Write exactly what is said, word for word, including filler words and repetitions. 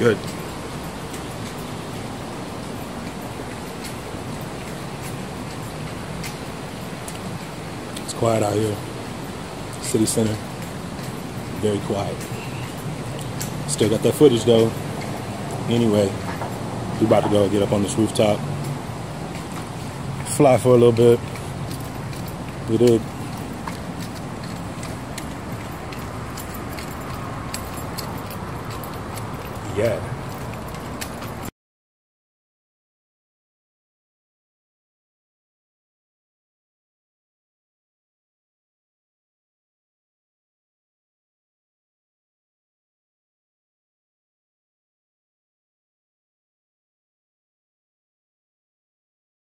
good. It's quiet out here. City center. Very quiet. Still got that footage though. Anyway, we about to go get up on this rooftop. Fly for a little bit. We did. Yeah.